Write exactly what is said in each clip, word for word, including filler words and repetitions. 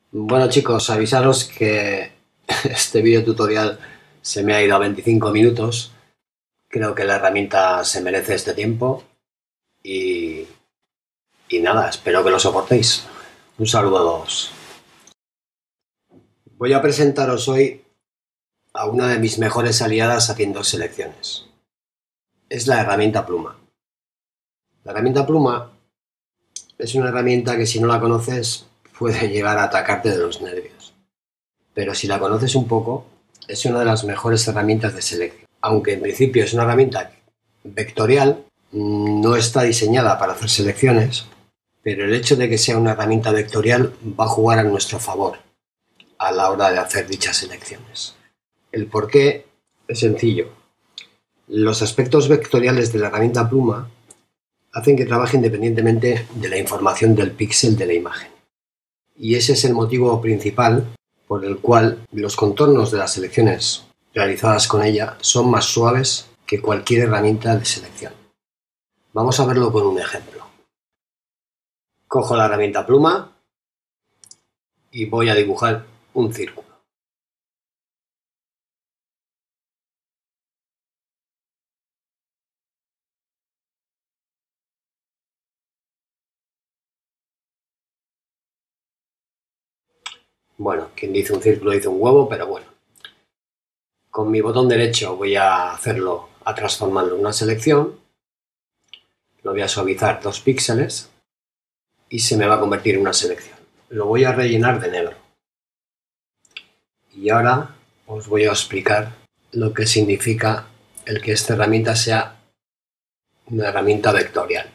Bueno chicos, avisaros que este vídeo tutorial se me ha ido a veinticinco minutos. Creo que la herramienta se merece este tiempo y, y nada, espero que lo soportéis. Un saludo a todos. Voy a presentaros hoy a una de mis mejores aliadas haciendo selecciones. Es la herramienta Pluma. La herramienta Pluma es una herramienta que si no la conoces puede llegar a atacarte de los nervios. Pero si la conoces un poco, es una de las mejores herramientas de selección. Aunque en principio es una herramienta vectorial, no está diseñada para hacer selecciones, pero el hecho de que sea una herramienta vectorial va a jugar a nuestro favor a la hora de hacer dichas selecciones. El porqué es sencillo. Los aspectos vectoriales de la herramienta Pluma hacen que trabaje independientemente de la información del píxel de la imagen. Y ese es el motivo principal por el cual los contornos de las selecciones realizadas con ella son más suaves que cualquier herramienta de selección. Vamos a verlo con un ejemplo. Cojo la herramienta Pluma y voy a dibujar un círculo. Bueno, quien dice un círculo dice un huevo, pero bueno. Con mi botón derecho voy a hacerlo, a transformarlo en una selección. Lo voy a suavizar dos píxeles y se me va a convertir en una selección. Lo voy a rellenar de negro. Y ahora os voy a explicar lo que significa el que esta herramienta sea una herramienta vectorial.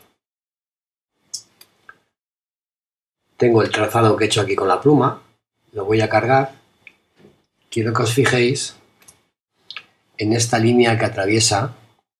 Tengo el trazado que he hecho aquí con la pluma, lo voy a cargar. Quiero que os fijéis en esta línea que atraviesa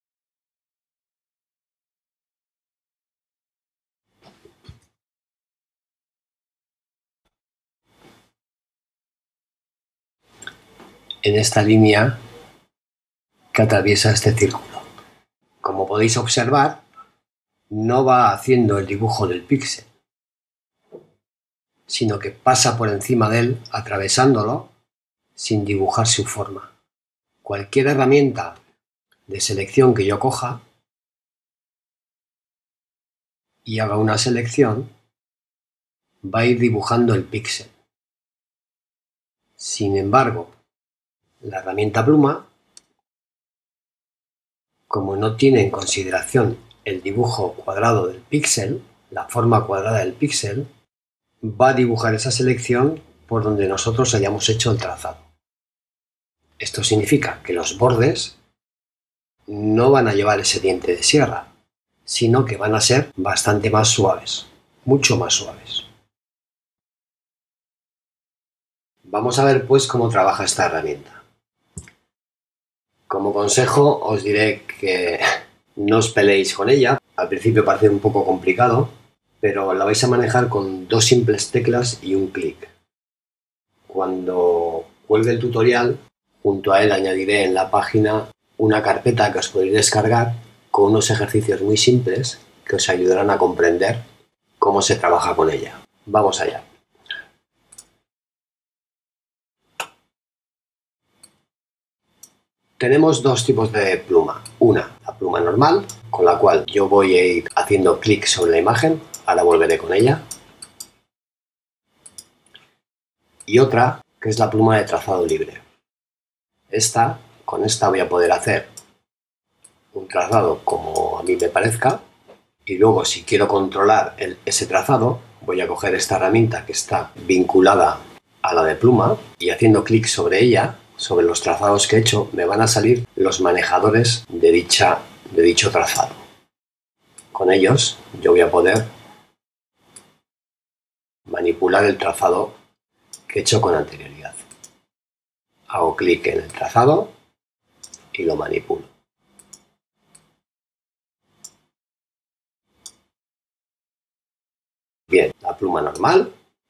en esta línea que atraviesa este círculo. Como podéis observar, no va haciendo el dibujo del píxel, sino que pasa por encima de él, atravesándolo, sin dibujar su forma. Cualquier herramienta de selección que yo coja y haga una selección, va a ir dibujando el píxel. Sin embargo, la herramienta Pluma, como no tiene en consideración el dibujo cuadrado del píxel, la forma cuadrada del píxel, va a dibujar esa selección por donde nosotros hayamos hecho el trazado. Esto significa que los bordes no van a llevar ese diente de sierra, sino que van a ser bastante más suaves, mucho más suaves. Vamos a ver pues cómo trabaja esta herramienta. Como consejo os diré que no os peleéis con ella. Al principio parece un poco complicado, pero la vais a manejar con dos simples teclas y un clic. Cuando cuelgue el tutorial, junto a él añadiré en la página una carpeta que os podéis descargar con unos ejercicios muy simples que os ayudarán a comprender cómo se trabaja con ella. Vamos allá. Tenemos dos tipos de pluma. Una, la pluma normal, con la cual yo voy a ir haciendo clic sobre la imagen. Ahora volveré con ella. Y otra, que es la pluma de trazado libre. Esta, con esta voy a poder hacer un trazado como a mí me parezca. Y luego, si quiero controlar el, ese trazado, voy a coger esta herramienta que está vinculada a la de pluma y haciendo clic sobre ella, sobre los trazados que he hecho, me van a salir los manejadores de, dicha, de dicho trazado. Con ellos yo voy a poder manipular el trazado que he hecho con anterioridad. Hago clic en el trazado y lo manipulo. Bien, la pluma normal,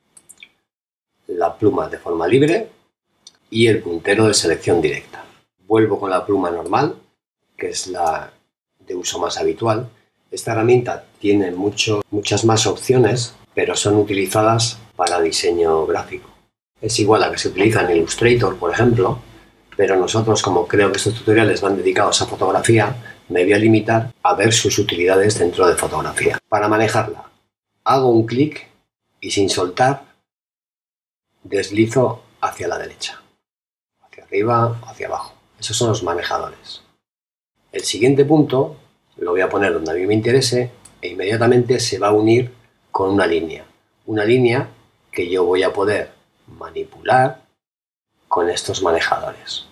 la pluma de forma libre y el puntero de selección directa. Vuelvo con la pluma normal, que es la de uso más habitual. Esta herramienta tiene mucho, muchas más opciones, pero son utilizadas para diseño gráfico. es igual a la que se utiliza en Illustrator, por ejemplo, pero nosotros, como creo que estos tutoriales van dedicados a fotografía, me voy a limitar a ver sus utilidades dentro de fotografía. Para manejarla, hago un clic y sin soltar, deslizo hacia la derecha, hacia arriba, hacia abajo. Esos son los manejadores. El siguiente punto lo voy a poner donde a mí me interese e inmediatamente se va a unir con una línea. Una línea que yo voy a poder manipular con estos manejadores.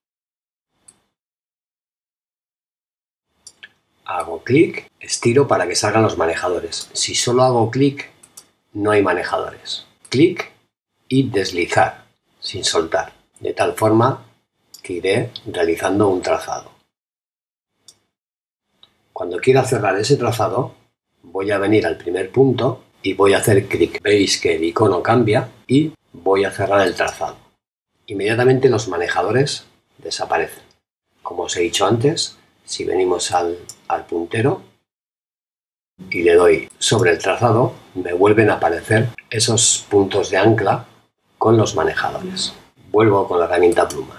Hago clic, estiro para que salgan los manejadores. Si solo hago clic, no hay manejadores. Clic y deslizar, sin soltar, de tal forma que iré realizando un trazado. Cuando quiera cerrar ese trazado, voy a venir al primer punto y voy a hacer clic. Veis que el icono cambia y voy a cerrar el trazado. Inmediatamente los manejadores desaparecen. Como os he dicho antes, si venimos al, al puntero y le doy sobre el trazado, me vuelven a aparecer esos puntos de ancla con los manejadores. Vuelvo con la herramienta pluma.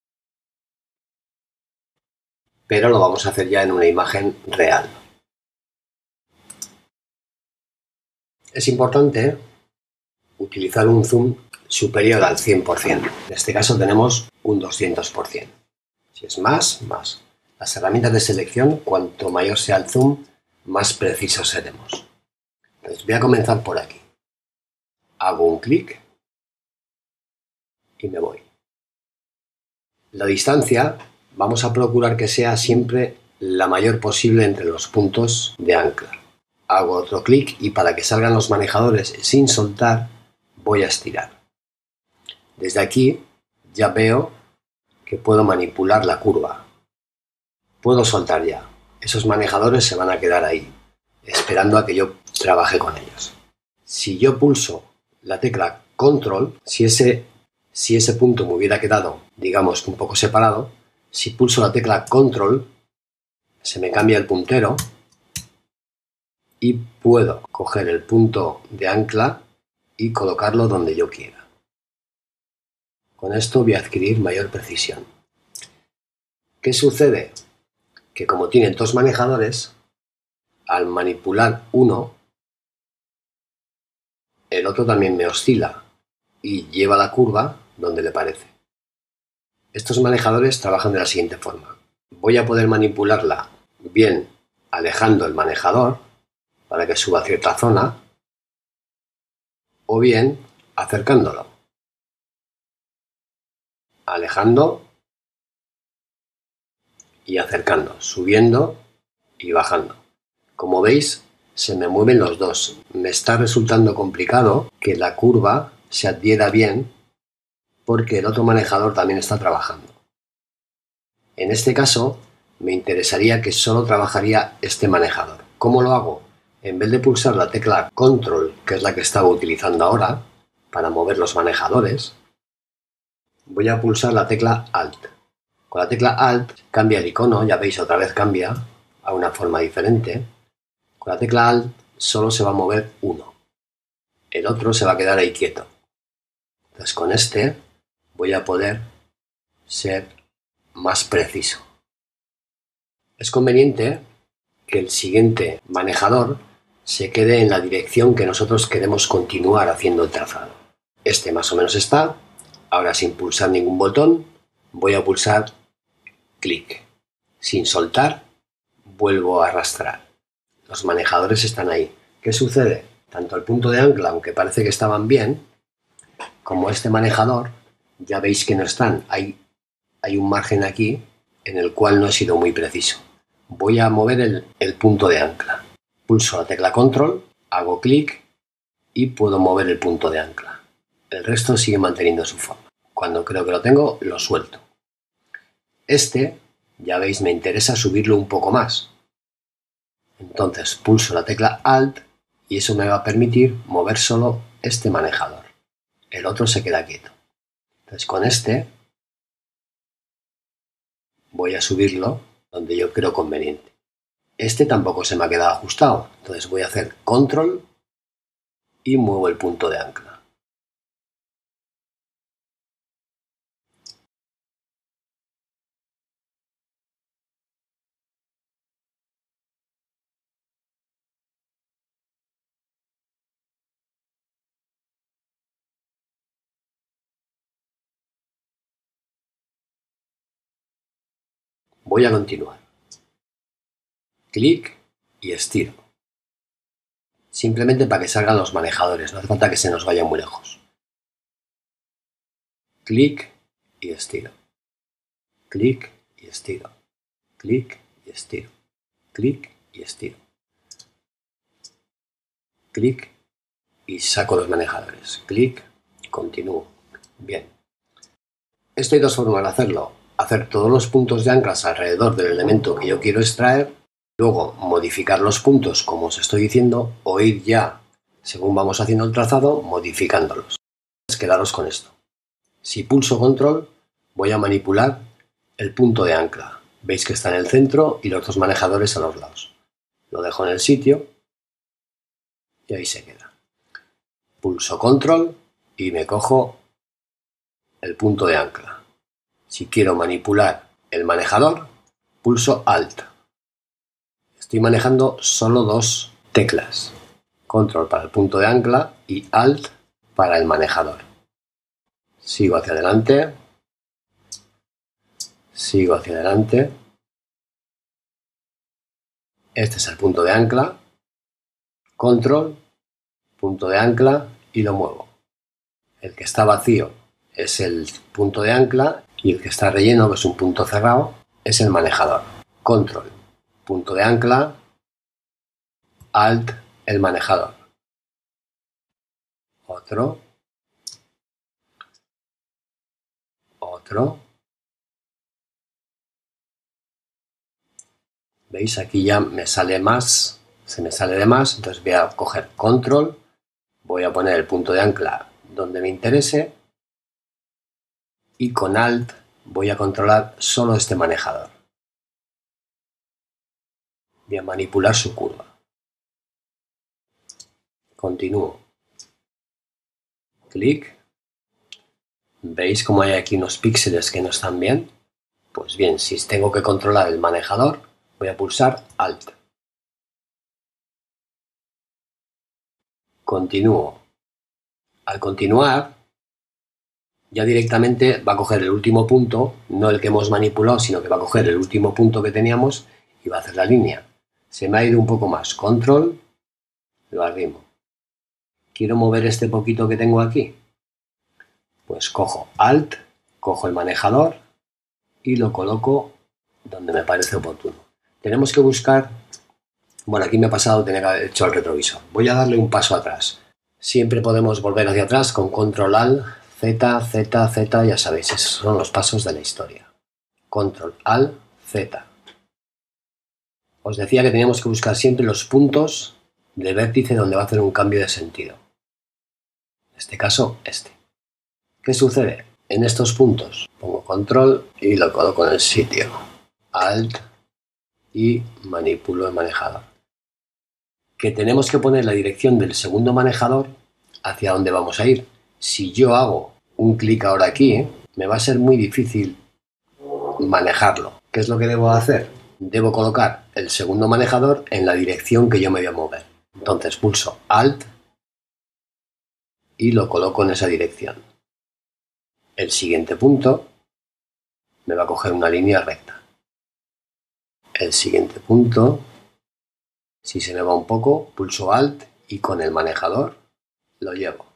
Pero lo vamos a hacer ya en una imagen real. Es importante utilizar un zoom superior al cien por cien. En este caso tenemos un doscientos por cien. Si es más, más. Las herramientas de selección, cuanto mayor sea el zoom, más precisos seremos. Entonces voy a comenzar por aquí. Hago un clic y me voy. La distancia vamos a procurar que sea siempre la mayor posible entre los puntos de ancla. Hago otro clic y para que salgan los manejadores sin soltar, voy a estirar. Desde aquí ya veo que puedo manipular la curva. Puedo soltar ya. Esos manejadores se van a quedar ahí, esperando a que yo trabaje con ellos. Si yo pulso la tecla control, si ese, si ese punto me hubiera quedado, digamos, un poco separado, si pulso la tecla control, se me cambia el puntero y puedo coger el punto de ancla y colocarlo donde yo quiera. Con esto voy a adquirir mayor precisión. ¿Qué sucede? Que como tienen dos manejadores, al manipular uno, el otro también me oscila y lleva la curva donde le parece. Estos manejadores trabajan de la siguiente forma. Voy a poder manipularla bien alejando el manejador para que suba a cierta zona o bien acercándolo. Alejando y acercando, subiendo y bajando. Como veis, se me mueven los dos. Me está resultando complicado que la curva se adhiera bien porque el otro manejador también está trabajando. En este caso, me interesaría que solo trabajaría este manejador. ¿Cómo lo hago? En vez de pulsar la tecla control, que es la que estaba utilizando ahora, para mover los manejadores, voy a pulsar la tecla alt. Con la tecla alt cambia el icono, ya veis otra vez cambia a una forma diferente. Con la tecla alt solo se va a mover uno. El otro se va a quedar ahí quieto. Entonces con este voy a poder ser más preciso. Es conveniente que el siguiente manejador se quede en la dirección que nosotros queremos continuar haciendo el trazado. Este más o menos está. Ahora sin pulsar ningún botón voy a pulsar clic. Sin soltar vuelvo a arrastrar. Los manejadores están ahí. ¿Qué sucede? Tanto el punto de ancla, aunque parece que estaban bien, como este manejador, ya veis que no están. Hay, hay un margen aquí en el cual no he sido muy preciso. Voy a mover el, el punto de ancla. Pulso la tecla control, hago clic y puedo mover el punto de ancla. El resto sigue manteniendo su forma. Cuando creo que lo tengo, lo suelto. Este, ya veis, me interesa subirlo un poco más. Entonces pulso la tecla alt y eso me va a permitir mover solo este manejador. El otro se queda quieto. Entonces con este voy a subirlo donde yo creo conveniente. Este tampoco se me ha quedado ajustado. Entonces voy a hacer control y muevo el punto de ancla. Voy a continuar. Clic y estiro. Simplemente para que salgan los manejadores, no hace falta que se nos vaya muy lejos. Clic y estiro. Clic y estiro. Clic y estiro. Clic y estiro. Clic y saco los manejadores. Clic, continúo. Bien. Esto hay dos formas de hacerlo. Hacer todos los puntos de anclas alrededor del elemento que yo quiero extraer, luego modificar los puntos como os estoy diciendo, o ir ya, según vamos haciendo el trazado, modificándolos. Quedaros con esto. Si pulso control, voy a manipular el punto de ancla. Veis que está en el centro y los dos manejadores a los lados. Lo dejo en el sitio y ahí se queda. Pulso control y me cojo el punto de ancla. Si quiero manipular el manejador, pulso alt. Estoy manejando solo dos teclas. Control para el punto de ancla y alt para el manejador. Sigo hacia adelante. Sigo hacia adelante. Este es el punto de ancla. Control, punto de ancla y lo muevo. El que está vacío es el punto de ancla y el que está relleno, que es un punto cerrado, es el manejador. Control, punto de ancla, alt, el manejador. Otro. Otro. ¿Veis? Aquí ya me sale más, se me sale de más, entonces voy a coger control, voy a poner el punto de ancla donde me interese y con alt voy a controlar solo este manejador. Voy a manipular su curva. Continúo. Clic. ¿Veis cómo hay aquí unos píxeles que no están bien? Pues bien, si tengo que controlar el manejador, voy a pulsar alt. Continúo. Al continuar, ya directamente va a coger el último punto, no el que hemos manipulado, sino que va a coger el último punto que teníamos y va a hacer la línea. Se me ha ido un poco más. Control, lo arrimo. ¿Quiero mover este poquito que tengo aquí? Pues cojo alt, cojo el manejador y lo coloco donde me parece oportuno. Tenemos que buscar... Bueno, aquí me ha pasado tener que haber hecho el retrovisor. Voy a darle un paso atrás. Siempre podemos volver hacia atrás con control alt, Z, Z, Z, ya sabéis, esos son los pasos de la historia. Control alt, Z. Os decía que teníamos que buscar siempre los puntos de vértice donde va a hacer un cambio de sentido. En este caso, este. ¿Qué sucede? En estos puntos pongo control y lo coloco en el sitio. Alt y manipulo el manejador. Que tenemos que poner la dirección del segundo manejador hacia dónde vamos a ir. Si yo hago un clic ahora aquí, ¿eh? me va a ser muy difícil manejarlo. ¿Qué es lo que debo hacer? Debo colocar el segundo manejador en la dirección que yo me voy a mover. Entonces pulso alt y lo coloco en esa dirección. El siguiente punto me va a coger una línea recta. El siguiente punto, si se me va un poco, pulso alt y con el manejador lo llevo.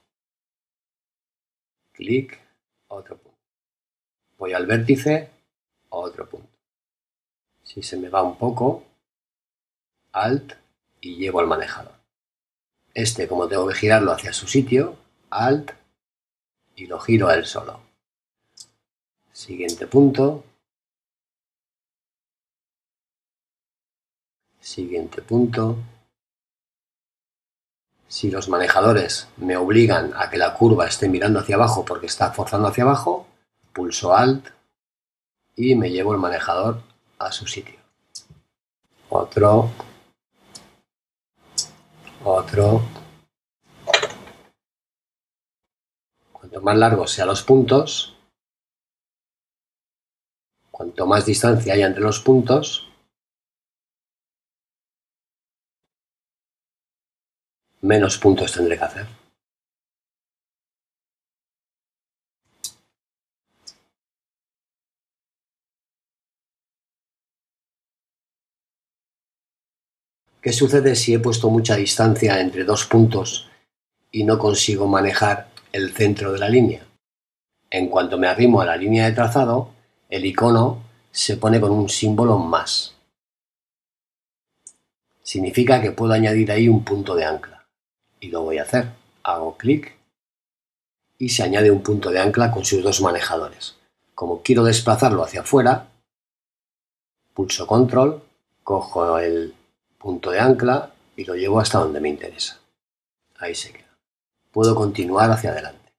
Clic, otro punto. Voy al vértice, otro punto. Si se me va un poco, alt y llevo al manejador. Este, como tengo que girarlo hacia su sitio, alt y lo giro a él solo. Siguiente punto. Siguiente punto. Si los manejadores me obligan a que la curva esté mirando hacia abajo porque está forzando hacia abajo, pulso alt y me llevo el manejador a su sitio. Otro. Otro. Cuanto más largos sean los puntos, cuanto más distancia haya entre los puntos, menos puntos tendré que hacer. ¿Qué sucede si he puesto mucha distancia entre dos puntos y no consigo manejar el centro de la línea? En cuanto me arrimo a la línea de trazado, el icono se pone con un símbolo más. Significa que puedo añadir ahí un punto de ancla. Y lo voy a hacer. Hago clic y se añade un punto de ancla con sus dos manejadores. Como quiero desplazarlo hacia afuera, pulso control, cojo el punto de ancla y lo llevo hasta donde me interesa. Ahí se queda. Puedo continuar hacia adelante.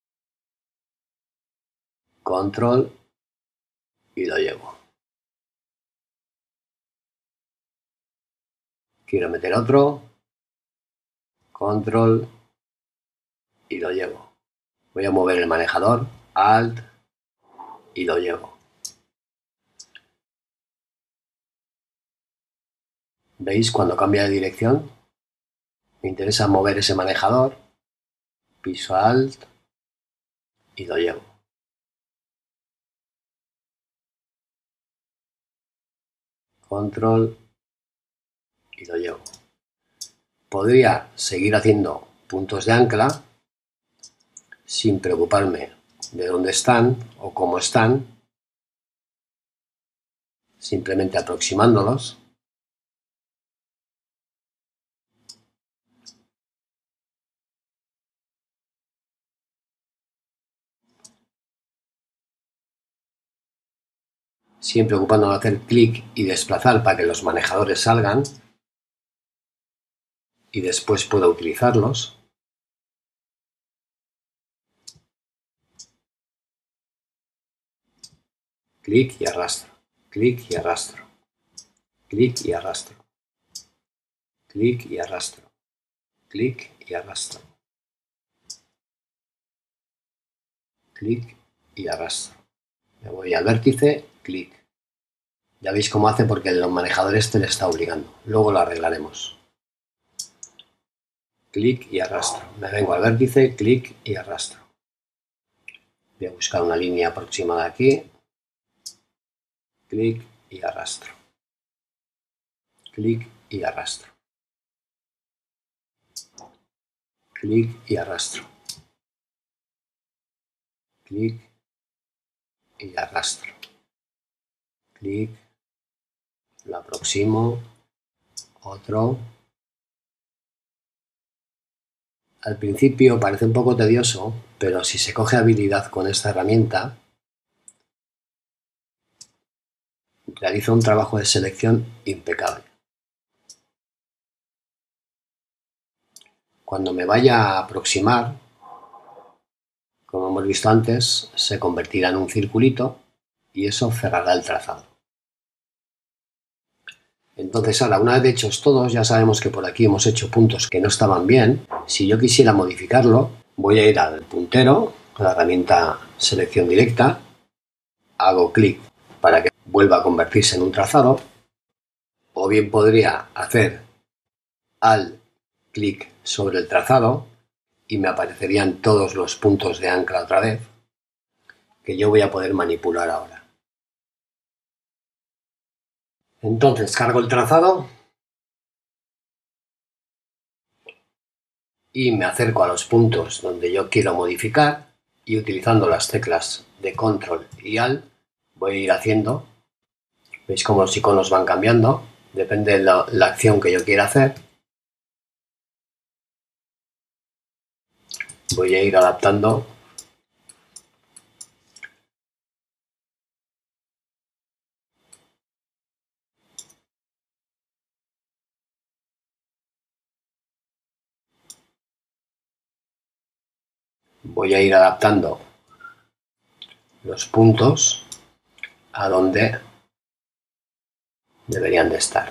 Control y lo llevo. Quiero meter otro. Control y lo llevo. Voy a mover el manejador. Alt y lo llevo. ¿Veis cuando cambia de dirección? Me interesa mover ese manejador. Piso Alt y lo llevo. Control y lo llevo. Podría seguir haciendo puntos de ancla sin preocuparme de dónde están o cómo están, simplemente aproximándolos. Siempre ocupándome de hacer clic y desplazar para que los manejadores salgan y después pueda utilizarlos. Clic y arrastro, clic y arrastro, clic y arrastro, clic y arrastro, clic y arrastro, clic y arrastro. Me voy al vértice, clic. Ya veis cómo hace porque el manejador este le está obligando. Luego lo arreglaremos. Clic y arrastro. Me vengo al vértice, clic y arrastro. Voy a buscar una línea aproximada aquí. Clic y arrastro. Clic y arrastro. Clic y arrastro. Clic y arrastro. Clic. Lo aproximo. Otro. Al principio parece un poco tedioso, pero si se coge habilidad con esta herramienta, realiza un trabajo de selección impecable. Cuando me vaya a aproximar, como hemos visto antes, se convertirá en un circulito y eso cerrará el trazado. Entonces ahora, una vez hechos todos, ya sabemos que por aquí hemos hecho puntos que no estaban bien. Si yo quisiera modificarlo, voy a ir al puntero, a la herramienta selección directa, hago clic para que vuelva a convertirse en un trazado, o bien podría hacer al clic sobre el trazado y me aparecerían todos los puntos de ancla otra vez, que yo voy a poder manipular ahora. Entonces cargo el trazado y me acerco a los puntos donde yo quiero modificar y utilizando las teclas de control y alt voy a ir haciendo. Veis cómo los iconos van cambiando, depende de la, la acción que yo quiera hacer. Voy a ir adaptando voy a ir adaptando los puntos a donde deberían de estar.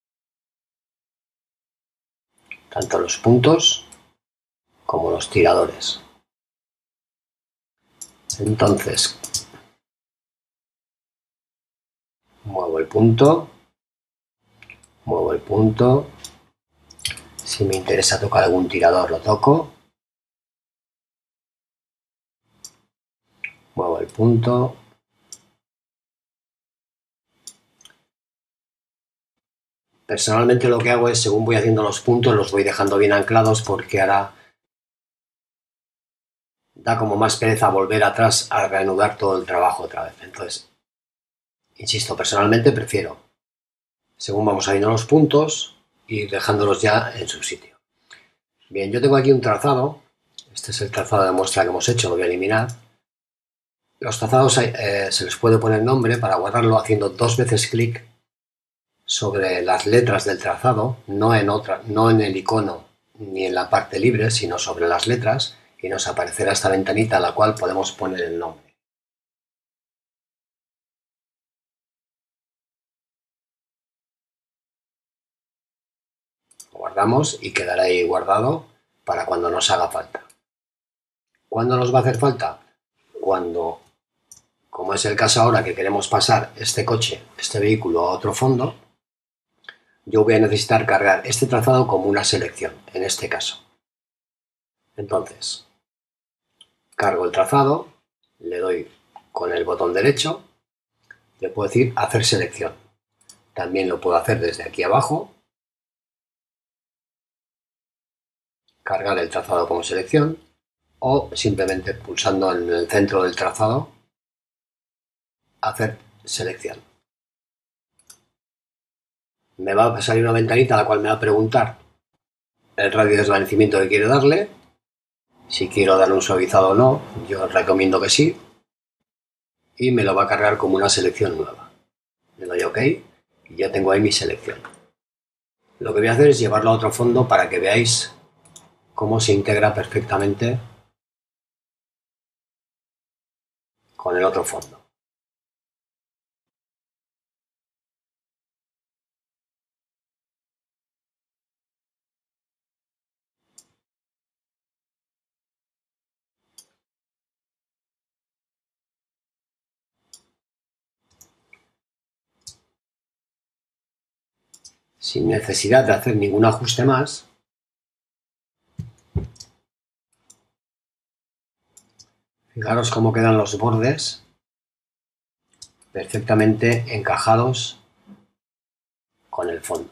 Tanto los puntos como los tiradores. Entonces, muevo el punto, muevo el punto. Si me interesa tocar algún tirador, lo toco. Muevo el punto. Personalmente lo que hago es, según voy haciendo los puntos, los voy dejando bien anclados porque ahora da como más pereza volver atrás a reanudar todo el trabajo otra vez. Entonces, insisto, personalmente prefiero, según vamos haciendo los puntos, ir dejándolos ya en su sitio. Bien, yo tengo aquí un trazado. Este es el trazado de muestra que hemos hecho, lo voy a eliminar. Los trazados eh, se les puede poner nombre para guardarlo haciendo dos veces clic sobre las letras del trazado, no en, otra, no en el icono ni en la parte libre, sino sobre las letras, y nos aparecerá esta ventanita a la cual podemos poner el nombre. Lo guardamos y quedará ahí guardado para cuando nos haga falta. ¿Cuándo nos va a hacer falta? Cuando, como es el caso ahora que queremos pasar este coche, este vehículo a otro fondo, yo voy a necesitar cargar este trazado como una selección, en este caso. Entonces, cargo el trazado, le doy con el botón derecho, le puedo decir hacer selección. También lo puedo hacer desde aquí abajo, cargar el trazado como selección, o simplemente pulsando en el centro del trazado, hacer selección. Me va a salir una ventanita a la cual me va a preguntar el radio de desvanecimiento que quiero darle, si quiero darle un suavizado o no, yo recomiendo que sí, y me lo va a cargar como una selección nueva. Le doy OK y ya tengo ahí mi selección. Lo que voy a hacer es llevarlo a otro fondo para que veáis cómo se integra perfectamente con el otro fondo. Sin necesidad de hacer ningún ajuste más, fijaros cómo quedan los bordes perfectamente encajados con el fondo.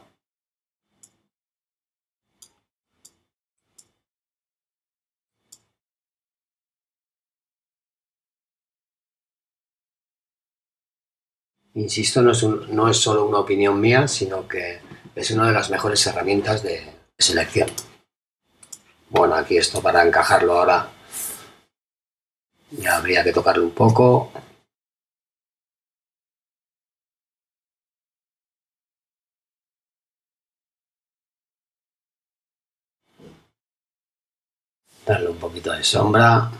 Insisto, no es, un, no es solo una opinión mía, sino que es una de las mejores herramientas de selección. Bueno, aquí esto para encajarlo ahora ya habría que tocarlo un poco. Darle un poquito de sombra.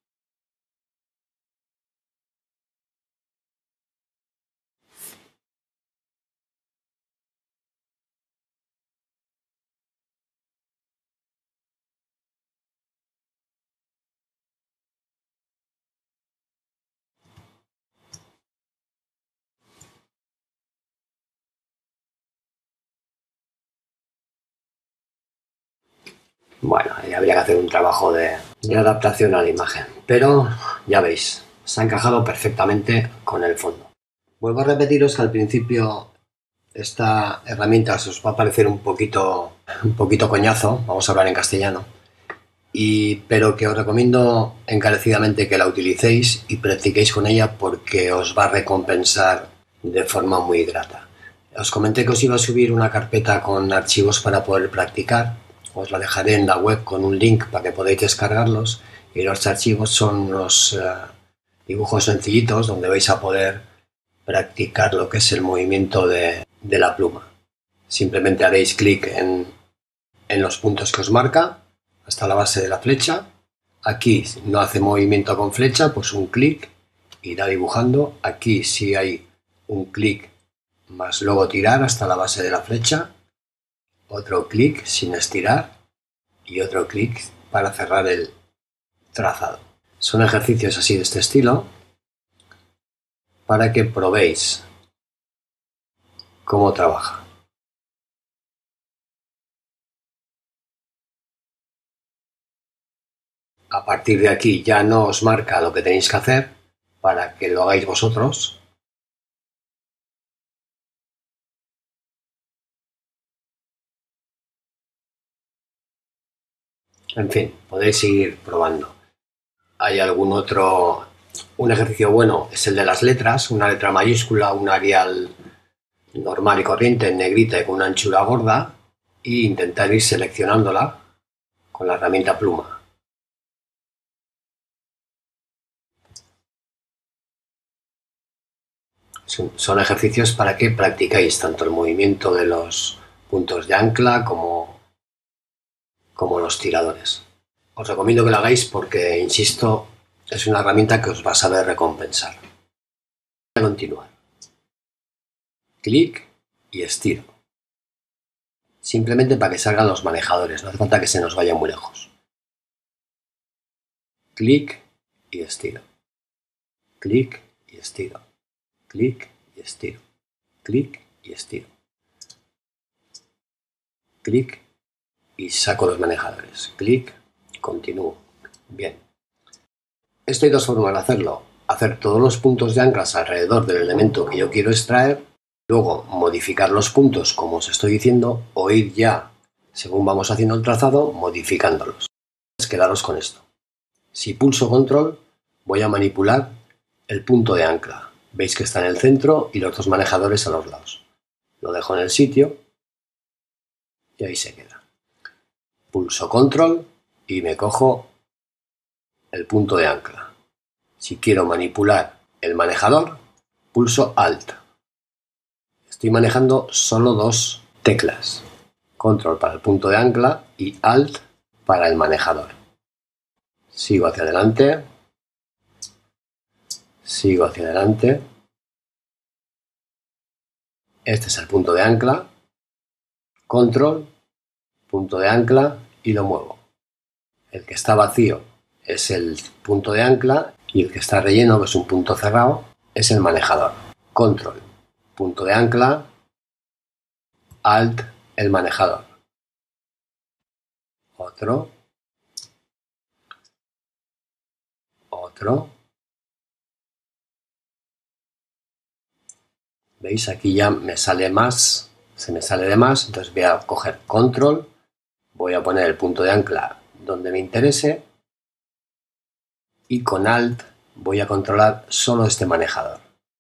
Bueno, ahí habría que hacer un trabajo de, de adaptación a la imagen. Pero ya veis, se ha encajado perfectamente con el fondo. Vuelvo a repetiros que al principio esta herramienta os va a parecer un poquito, un poquito coñazo, vamos a hablar en castellano, y, pero que os recomiendo encarecidamente que la utilicéis y practiquéis con ella porque os va a recompensar de forma muy grata. Os comenté que os iba a subir una carpeta con archivos para poder practicar. Os la dejaré en la web con un link para que podáis descargarlos, y los archivos son unos uh, dibujos sencillitos donde vais a poder practicar lo que es el movimiento de, de la pluma. Simplemente haréis clic en, en los puntos que os marca hasta la base de la flecha. Aquí no hace movimiento con flecha, pues un clic, irá dibujando. Aquí sí hay un clic más luego tirar hasta la base de la flecha, otro clic sin estirar y otro clic para cerrar el trazado. Son ejercicios así de este estilo para que probéis cómo trabaja. A partir de aquí ya no os marca lo que tenéis que hacer para que lo hagáis vosotros. En fin, podéis seguir probando. Hay algún otro... Un ejercicio bueno es el de las letras, una letra mayúscula, un Arial normal y corriente en negrita y con una anchura gorda, e intentar ir seleccionándola con la herramienta pluma. Son, son ejercicios para que practicáis tanto el movimiento de los puntos de ancla como, como los tiradores. Os recomiendo que lo hagáis porque, insisto, es una herramienta que os va a saber recompensar. Voy a continuar. Clic y estiro. Simplemente para que salgan los manejadores, no hace falta que se nos vaya muy lejos. Clic y estiro. Clic y estiro. Clic y estiro. Clic y estiro. Clic y saco los manejadores. Clic, continúo. Bien. Esto hay dos formas de hacerlo. Hacer todos los puntos de anclas alrededor del elemento que yo quiero extraer, luego modificar los puntos como os estoy diciendo, o ir ya, según vamos haciendo el trazado, modificándolos. Quedaros con esto. Si pulso control, voy a manipular el punto de ancla. Veis que está en el centro y los dos manejadores a los lados. Lo dejo en el sitio y ahí se queda. Pulso control y me cojo el punto de ancla. Si quiero manipular el manejador, pulso alt. Estoy manejando solo dos teclas. Control para el punto de ancla y alt para el manejador. Sigo hacia adelante. Sigo hacia adelante. Este es el punto de ancla. Control, punto de ancla y lo muevo. El que está vacío es el punto de ancla y el que está relleno, que es un punto cerrado, es el manejador. Control, punto de ancla, alt, el manejador. Otro. Otro. ¿Veis? Aquí ya me sale más, se me sale de más, entonces voy a coger control, voy a poner el punto de ancla donde me interese y con alt voy a controlar solo este manejador.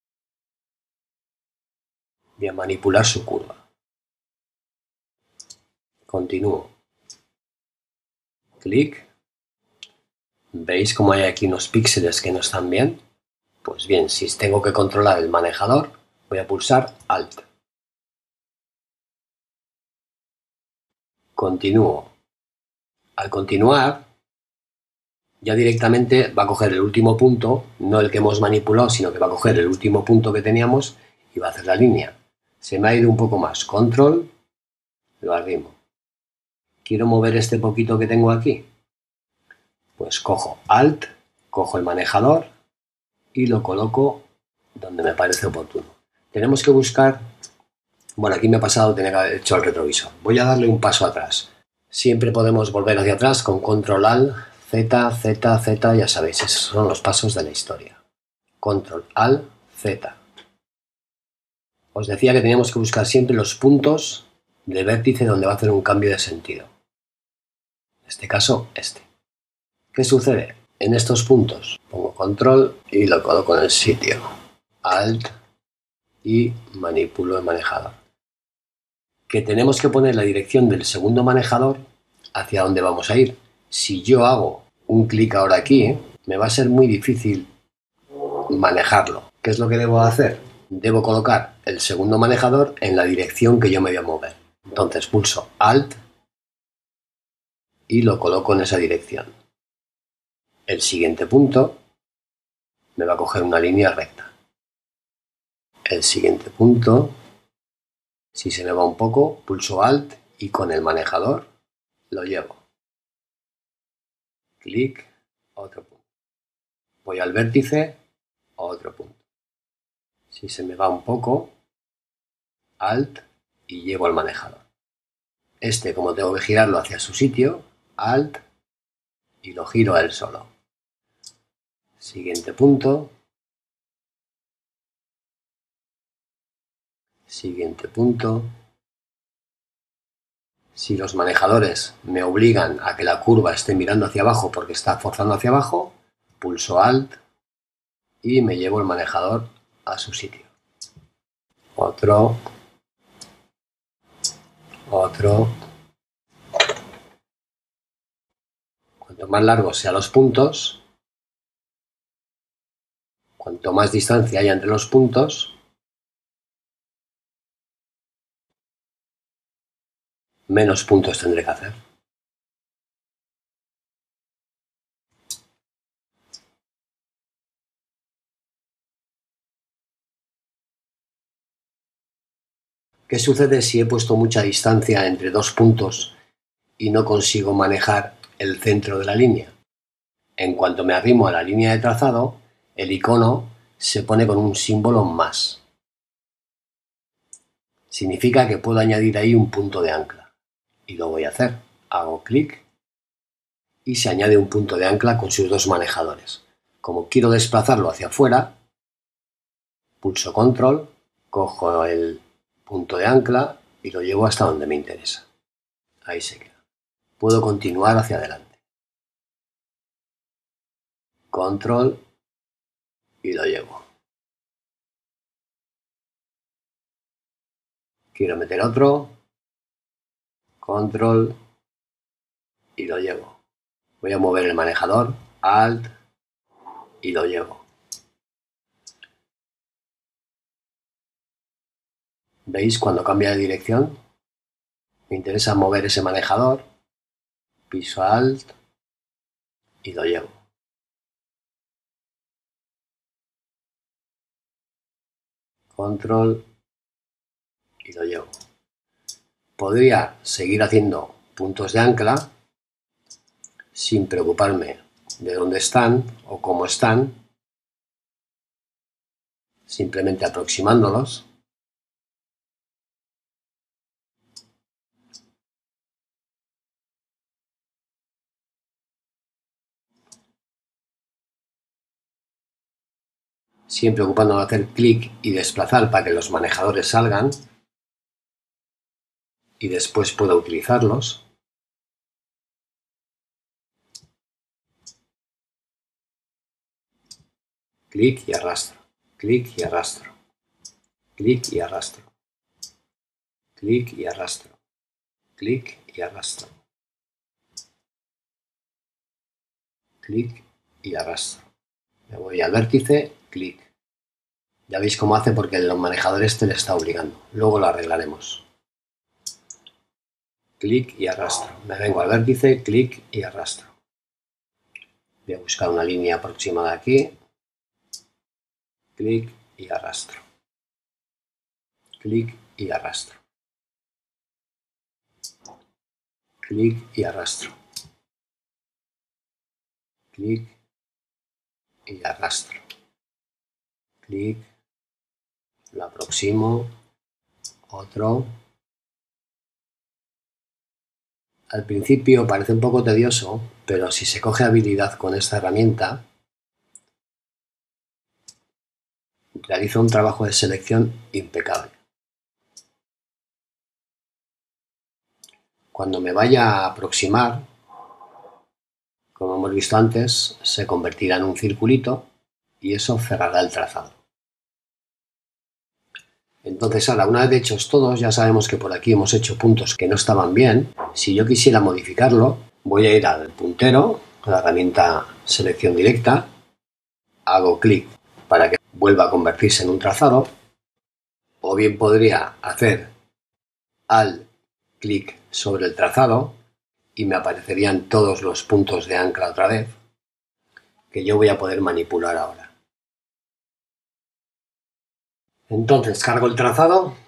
Voy a manipular su curva. Continúo. Clic. ¿Veis cómo hay aquí unos píxeles que no están bien? Pues bien, si tengo que controlar el manejador, voy a pulsar alt. Continúo. Al continuar, ya directamente va a coger el último punto, no el que hemos manipulado, sino que va a coger el último punto que teníamos y va a hacer la línea. Se me ha ido un poco más. Control, lo arrimo. ¿Quiero mover este poquito que tengo aquí? Pues cojo alt, cojo el manejador y lo coloco donde me parece oportuno. Tenemos que buscar... Bueno, aquí me ha pasado tener que haber hecho el retrovisor. Voy a darle un paso atrás. Siempre podemos volver hacia atrás con control alt, Z, Z, Z, ya sabéis, esos son los pasos de la historia. Control alt, Z. Os decía que teníamos que buscar siempre los puntos de vértice donde va a hacer un cambio de sentido. En este caso, este. ¿Qué sucede? En estos puntos pongo control y lo coloco en el sitio. Alt y manipulo el manejador. Que tenemos que poner la dirección del segundo manejador hacia dónde vamos a ir. Si yo hago un clic ahora aquí, ¿eh? me va a ser muy difícil manejarlo. ¿Qué es lo que debo hacer? Debo colocar el segundo manejador en la dirección que yo me voy a mover. Entonces pulso alt y lo coloco en esa dirección. El siguiente punto me va a coger una línea recta. El siguiente punto, si se me va un poco, pulso alt y con el manejador lo llevo. Clic, otro punto. Voy al vértice, otro punto. Si se me va un poco, alt y llevo al manejador. Este, como tengo que girarlo hacia su sitio, alt y lo giro a él solo. Siguiente punto. Siguiente punto. Si los manejadores me obligan a que la curva esté mirando hacia abajo porque está forzando hacia abajo, pulso Alt y me llevo el manejador a su sitio. Otro, otro. Cuanto más largos sean los puntos, cuanto más distancia haya entre los puntos, menos puntos tendré que hacer. ¿Qué sucede si he puesto mucha distancia entre dos puntos y no consigo manejar el centro de la línea? En cuanto me arrimo a la línea de trazado, el icono se pone con un símbolo más. Significa que puedo añadir ahí un punto de ancla. Y lo voy a hacer. Hago clic y se añade un punto de ancla con sus dos manejadores. Como quiero desplazarlo hacia afuera, pulso control, cojo el punto de ancla y lo llevo hasta donde me interesa. Ahí se queda. Puedo continuar hacia adelante. Control y lo llevo. Quiero meter otro. Control y lo llevo. Voy a mover el manejador. Alt y lo llevo. ¿Veis cuando cambia de dirección? Me interesa mover ese manejador. Piso Alt y lo llevo. Control y lo llevo. Podría seguir haciendo puntos de ancla sin preocuparme de dónde están o cómo están, simplemente aproximándolos. Siempre ocupándome de hacer clic y desplazar para que los manejadores salgan y después pueda utilizarlos. Clic y arrastro, clic y arrastro, clic y arrastro, clic y arrastro, clic y arrastro, clic y arrastro. Me voy al vértice, clic. Ya veis cómo hace porque el manejador este le está obligando. Luego lo arreglaremos. Clic y arrastro. Me vengo al vértice, clic y arrastro. Voy a buscar una línea aproximada aquí. Clic y arrastro. Clic y arrastro. Clic y arrastro. Clic y arrastro. Clic. Lo aproximo. Otro. Al principio parece un poco tedioso, pero si se coge habilidad con esta herramienta, realiza un trabajo de selección impecable. Cuando me vaya a aproximar, como hemos visto antes, se convertirá en un circulito y eso cerrará el trazado. Entonces ahora, una vez hechos todos, ya sabemos que por aquí hemos hecho puntos que no estaban bien. Si yo quisiera modificarlo, voy a ir al puntero, a la herramienta selección directa, hago clic para que vuelva a convertirse en un trazado, o bien podría hacer al clic sobre el trazado y me aparecerían todos los puntos de ancla otra vez, que yo voy a poder manipular ahora. Entonces cargo el trazado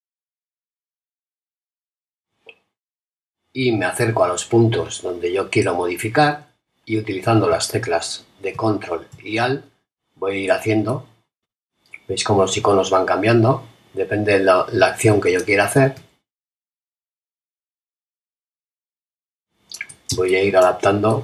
y me acerco a los puntos donde yo quiero modificar y utilizando las teclas de control y alt voy a ir haciendo. Veis cómo los iconos van cambiando, depende de la, la acción que yo quiera hacer. Voy a ir adaptando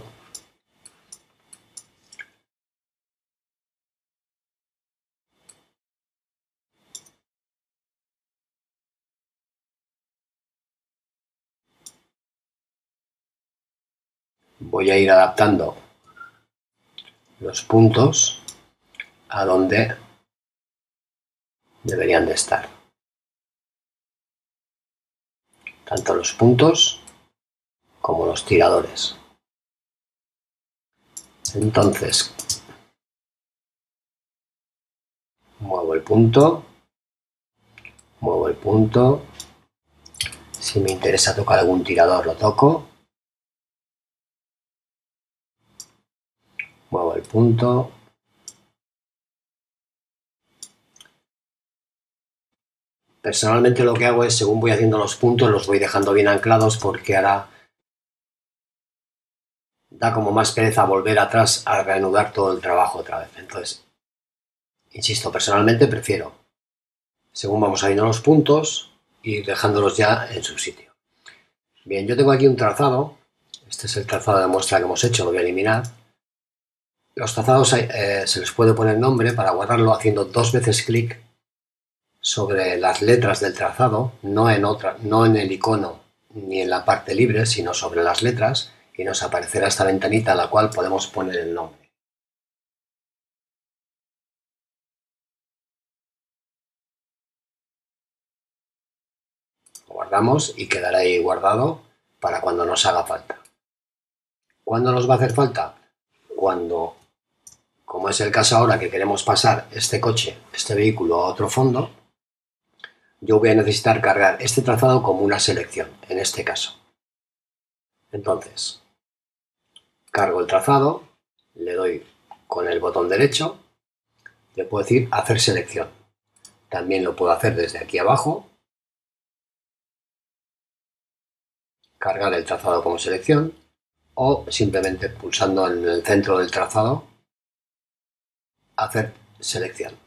voy a ir adaptando los puntos a donde deberían de estar. Tanto los puntos como los tiradores. Entonces, muevo el punto, muevo el punto. Si me interesa tocar algún tirador, lo toco. Muevo el punto. Personalmente lo que hago es, según voy haciendo los puntos, los voy dejando bien anclados porque ahora da como más pereza volver atrás a reanudar todo el trabajo otra vez. Entonces, insisto, personalmente prefiero, según vamos haciendo los puntos, ir dejándolos ya en su sitio. Bien, yo tengo aquí un trazado. Este es el trazado de muestra que hemos hecho, lo voy a eliminar. Los trazados eh, se les puede poner nombre para guardarlo haciendo dos veces clic sobre las letras del trazado, no en, otra, no en el icono ni en la parte libre, sino sobre las letras, y nos aparecerá esta ventanita a la cual podemos poner el nombre. Lo guardamos y quedará ahí guardado para cuando nos haga falta. ¿Cuándo nos va a hacer falta? Cuando, como es el caso ahora que queremos pasar este coche, este vehículo a otro fondo, yo voy a necesitar cargar este trazado como una selección, en este caso. Entonces, cargo el trazado, le doy con el botón derecho, le puedo decir hacer selección. También lo puedo hacer desde aquí abajo, cargar el trazado como selección, o simplemente pulsando en el centro del trazado, hacer selección.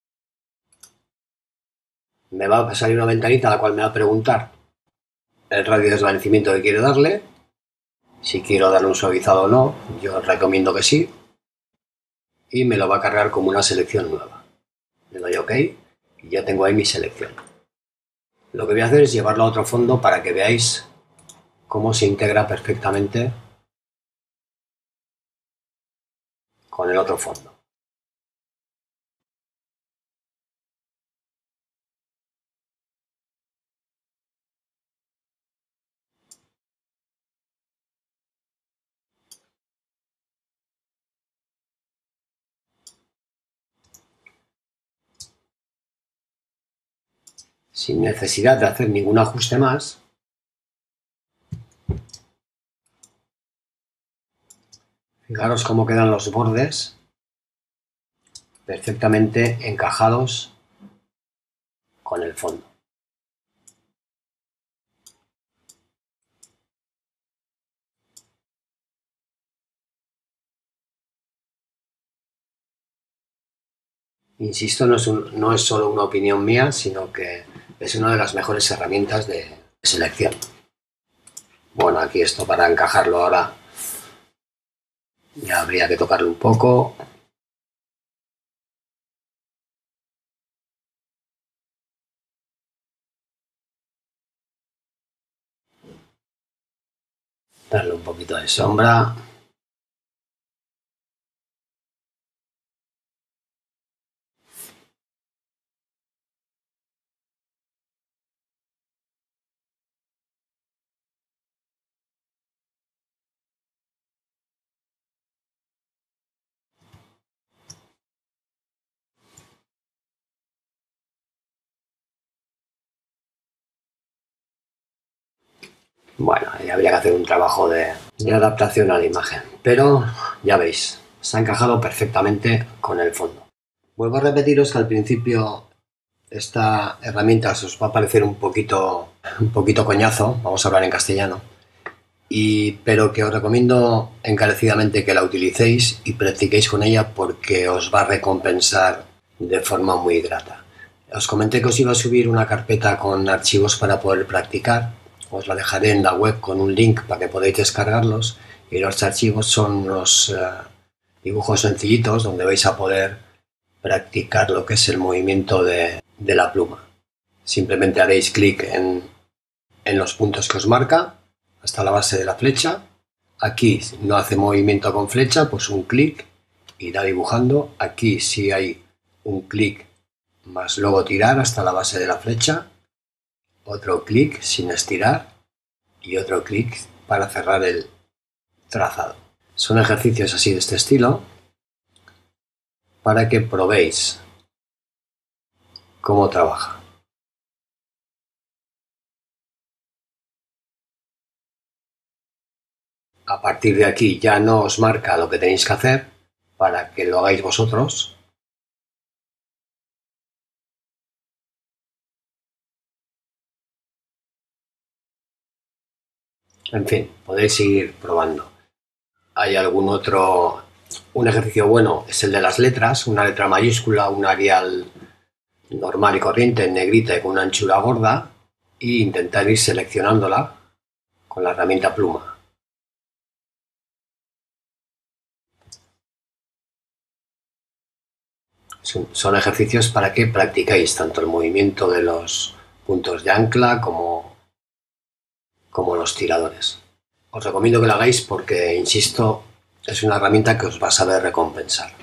Me va a salir una ventanita a la cual me va a preguntar el radio de desvanecimiento que quiero darle, si quiero darle un suavizado o no. Yo recomiendo que sí, y me lo va a cargar como una selección nueva. Le doy OK y ya tengo ahí mi selección. Lo que voy a hacer es llevarlo a otro fondo para que veáis cómo se integra perfectamente con el otro fondo. Sin necesidad de hacer ningún ajuste más, fijaros cómo quedan los bordes perfectamente encajados con el fondo. Insisto, no es, un, no es solo una opinión mía, sino que es una de las mejores herramientas de selección. Bueno, aquí esto para encajarlo ahora ya habría que tocarlo un poco. Darle un poquito de sombra. Bueno, ahí habría que hacer un trabajo de, de adaptación a la imagen, pero ya veis, se ha encajado perfectamente con el fondo. Vuelvo a repetiros que al principio esta herramienta os va a parecer un poquito, un poquito coñazo, vamos a hablar en castellano, y, pero que os recomiendo encarecidamente que la utilicéis y practiquéis con ella porque os va a recompensar de forma muy grata. Os comenté que os iba a subir una carpeta con archivos para poder practicar. Os la dejaré en la web con un link para que podáis descargarlos, y los archivos son unos uh, dibujos sencillitos donde vais a poder practicar lo que es el movimiento de, de la pluma. Simplemente haréis clic en, en los puntos que os marca hasta la base de la flecha, Aquí no hace movimiento con flecha, pues un clic, irá dibujando. Aquí sí hay un clic más luego tirar hasta la base de la flecha, otro clic sin estirar y otro clic para cerrar el trazado. Son ejercicios así de este estilo para que probéis cómo trabaja. A partir de aquí ya no os marca lo que tenéis que hacer para que lo hagáis vosotros. En fin, podéis seguir probando. Hay algún otro... Un ejercicio bueno es el de las letras, una letra mayúscula, un Arial normal y corriente en negrita y con una anchura gorda, e intentar ir seleccionándola con la herramienta pluma. Son, son ejercicios para que practicáis tanto el movimiento de los puntos de ancla como, como los tiradores. Os recomiendo que lo hagáis porque, insisto, es una herramienta que os va a saber recompensar.